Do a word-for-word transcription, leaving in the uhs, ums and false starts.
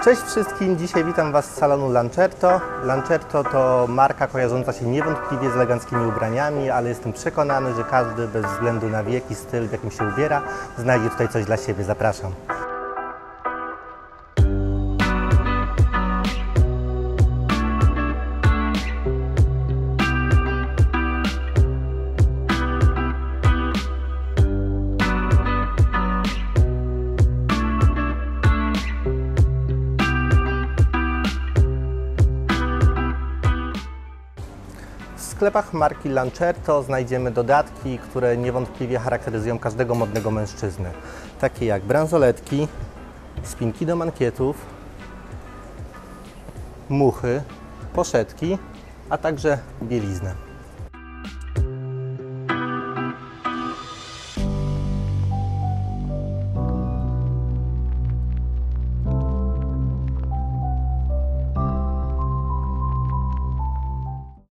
Cześć wszystkim, dzisiaj witam Was z salonu Lancerto. Lancerto to marka kojarząca się niewątpliwie z eleganckimi ubraniami, ale jestem przekonany, że każdy bez względu na wiek i styl, w jakim się ubiera, znajdzie tutaj coś dla siebie. Zapraszam. W sklepach marki Lancerto znajdziemy dodatki, które niewątpliwie charakteryzują każdego modnego mężczyznę. Takie jak bransoletki, spinki do mankietów, muchy, poszetki, a także bieliznę.